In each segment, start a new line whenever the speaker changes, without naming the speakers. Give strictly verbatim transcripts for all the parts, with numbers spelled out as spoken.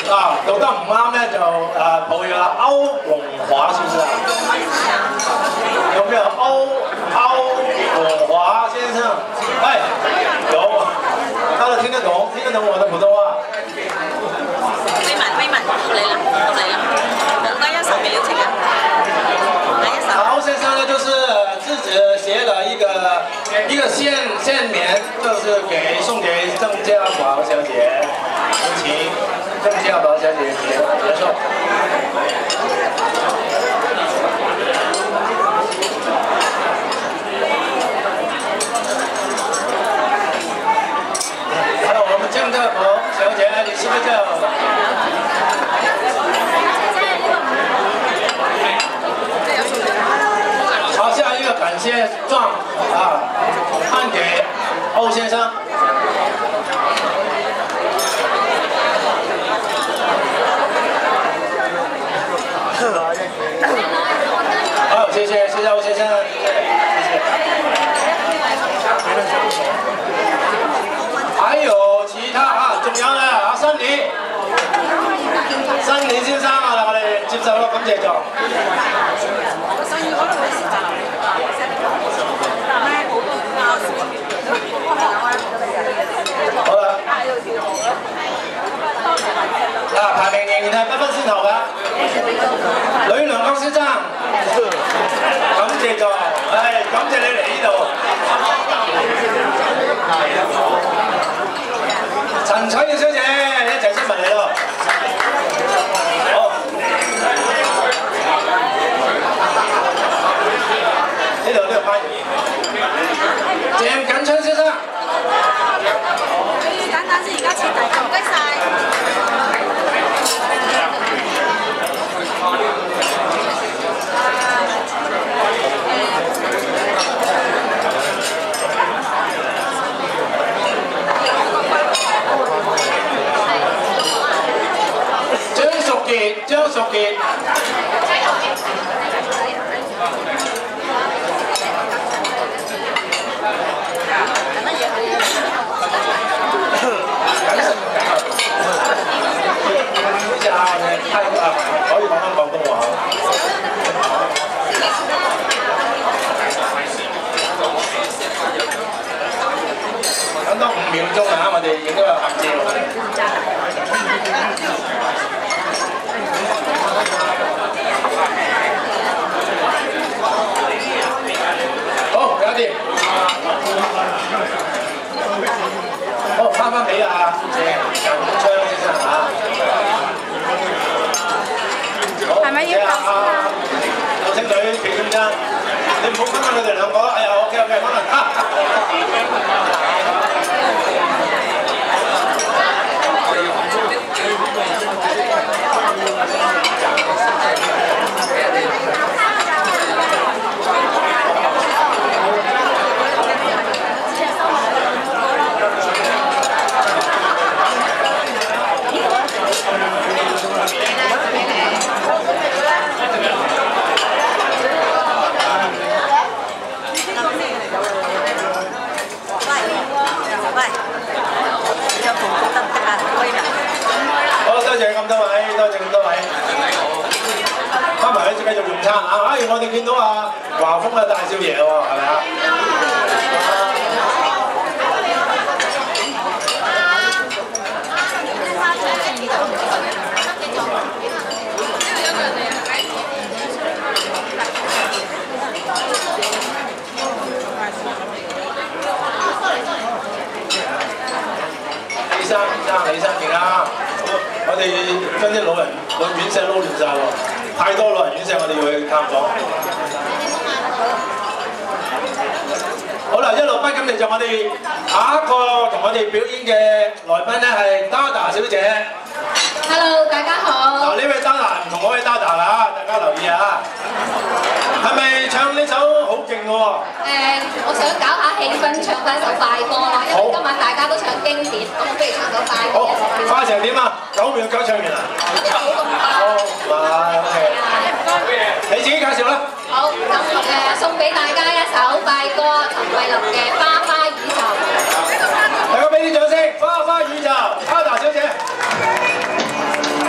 啊，讀得唔啱咧就誒抱歉啦。歐龍華是不是啊？有沒有歐歐龍華先生？哎，有，他都聽得懂，聽得懂我的普通話。
威文威文，到你啦，到你啦，好，那一首沒有請啊，哪一首？
歐先生呢，就是自己寫了一個一個線線棉，就是給送給鄭家寶小姐，請鄭家寶小姐接受。還有我們鄭家寶小姐，你是不是叫？好，下一個感謝狀啊，頒給歐先生。好，謝謝，謝謝歐先生，謝謝。還有其他啊，仲有咧，阿新年，新年先生啊，我哋接受咯，感謝狀。好啦，啊，排名仍然係不分先後㗎。呂良江先生，感謝狀，係感謝你嚟呢度。陳彩耀小姐，一齊出埋嚟咯。好，呢度呢度翻。鄭錦昌先生。
簡單先，而家切題，唔該晒。
張淑傑，張淑傑。可以講翻廣東話。等多五秒鐘啊！我哋影咗個合照。好，搞掂。好，翻返俾阿鄭錦昌先生啊。
係咪要教先啊？
救星女企中間，你唔好分開佢哋兩個。哎呀 ，OK OK， 可能啊。好，多謝咁多位，多謝咁多位。翻埋去繼續用餐啊！哎，我哋見到啊華豐啊大少爺喎，係咪啊？李生，李生，李生勁啦！我哋將啲老人老院舍撈亂晒喎，太多老人院舍我哋要去探訪。好啦，一路不咁嚟就我哋下一個同我哋表演嘅來賓咧係 Dada 小姐。
Hello， 大家好。
嗱，呢位 Dada 唔同嗰位 Dada 啦，大家留意啊！係咪唱呢首好勁嘅喎？
誒，我想搞下氣氛，唱翻首快歌啦，因為今晚大家都唱經典，咁我不如唱首快歌。
好，快成點啊？九秒九唱完啦。
冇咁快。
好，哇 ，OK。你自己介紹啦。
好，咁誒送俾大家一首快歌，陳慧琳嘅《花花宇宙》。大家俾啲掌聲，《花花宇宙》，Dada 小姐。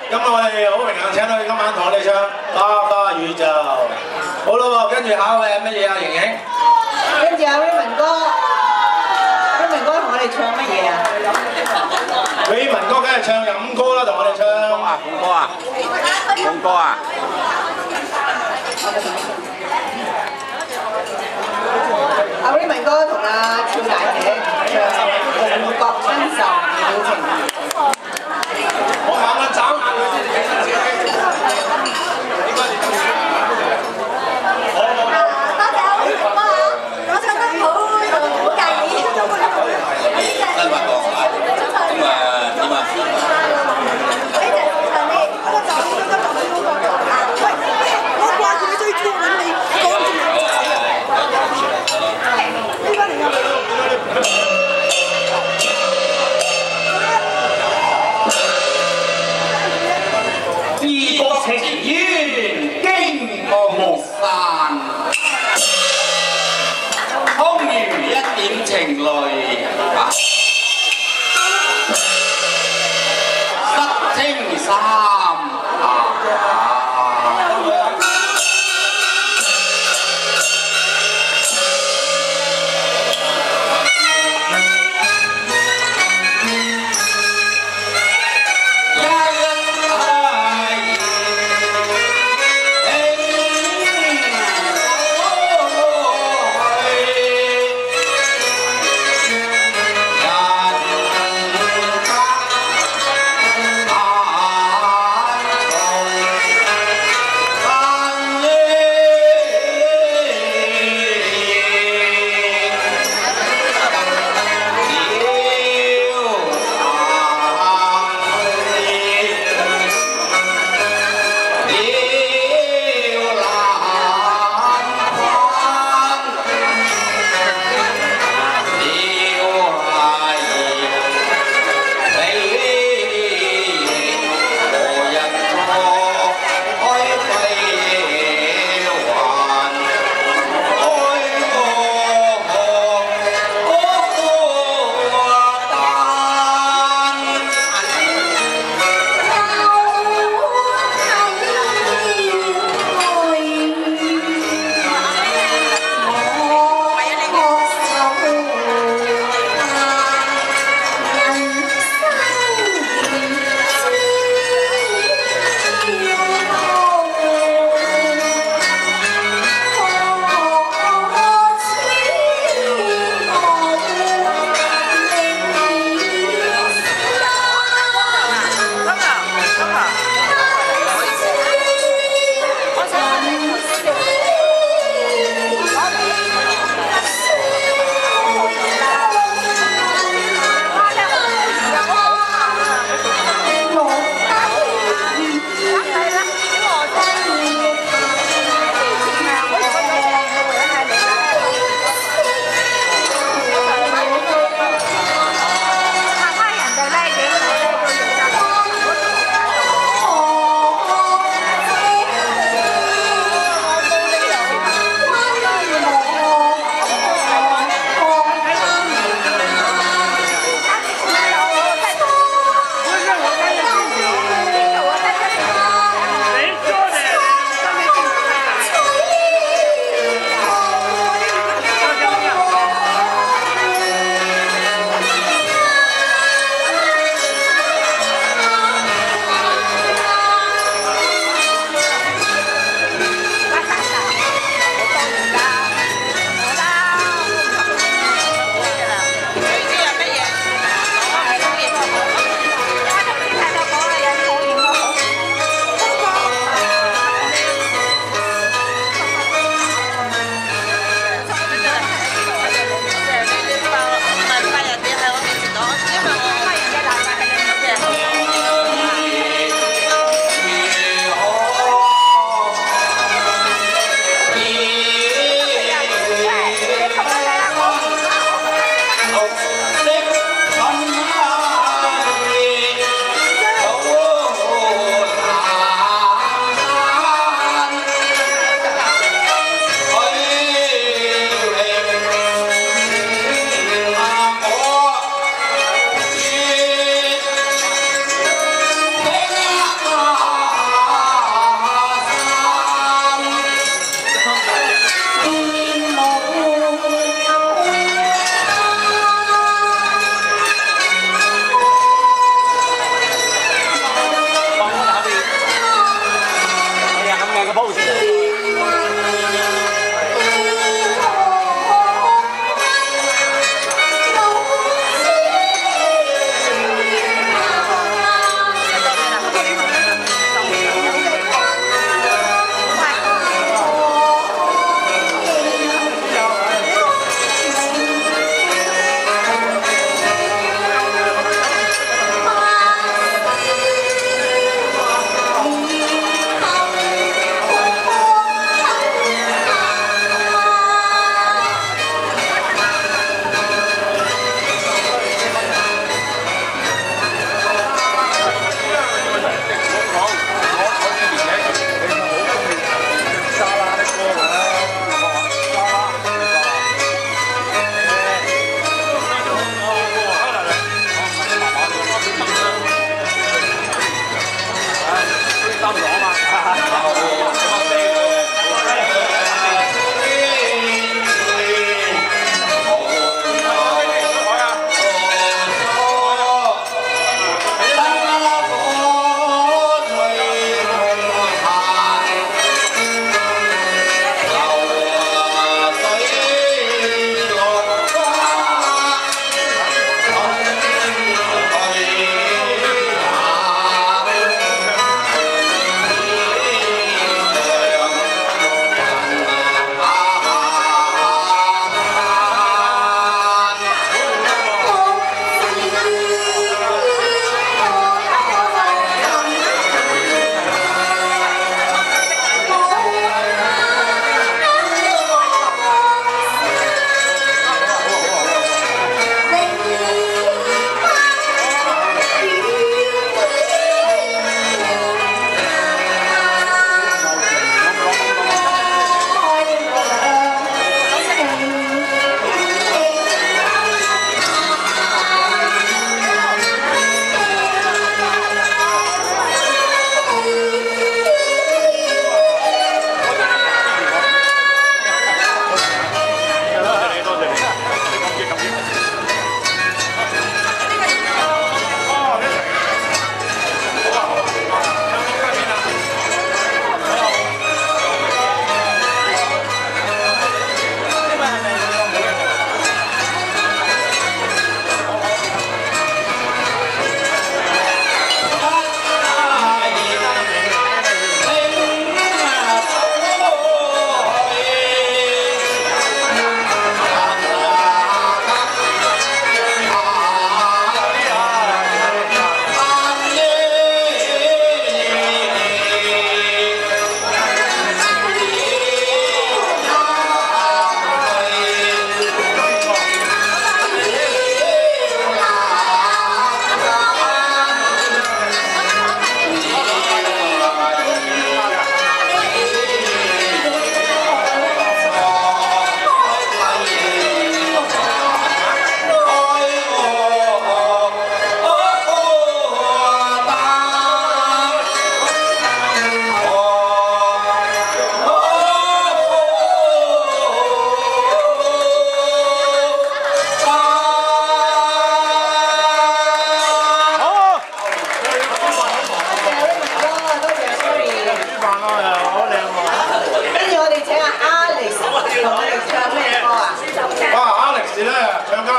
咁我哋好榮幸請到佢今晚同我哋唱《花花宇宙》。好啦喎，跟住下一位係乜嘢啊？瑩瑩。
跟住阿 Raymond 哥 ，Raymond 哥同我哋唱乜嘢啊
？Raymond 哥梗係唱飲歌啦，同我哋唱。
鳳歌啊，鳳歌啊。
阿 Raymond 哥同阿跳大姐唱《夢覺恩仇表情》。
我猛咁眨眼佢先至起身自己。應該你得。好好好。
多謝阿 Raymond 哥啊！我唱得好，唔好介意。
新聞講啊，咁啊點啊？
呢隻唱啲嗰個就應該就係嗰個啊！喂喂，我掛住你追跳緊你，講住你仔啊！呢個嚟㗎。
異國情緣經木山，空餘一點情淚啊！失清三啊！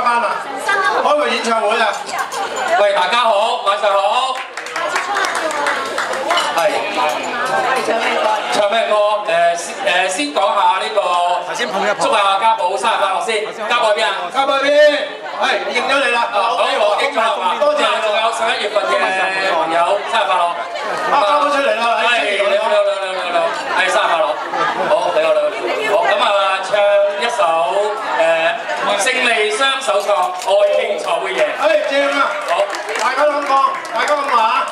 班啊？開個演唱會啊！
喂，大家好，晚上好。係。唱咩歌？唱咩歌？誒誒，先講下呢個。頭先捧一捧。祝下家寶生日快樂先。家寶喺邊啊？
家寶喺邊？係認咗你啦。
好，我認咗啦。多謝。仲有十一月份嘅朋友生日快樂。
啊，家寶出嚟啦！
係，你好，你好，你好，你好，係生日快樂。好，你好，你好。好，咁啊，唱一首誒勝利雙手創愛傾才會贏。
誒，正啊！好，大家咁講，大家咁話。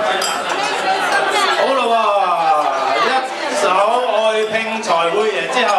好啦喎，一首愛拼才會贏之後。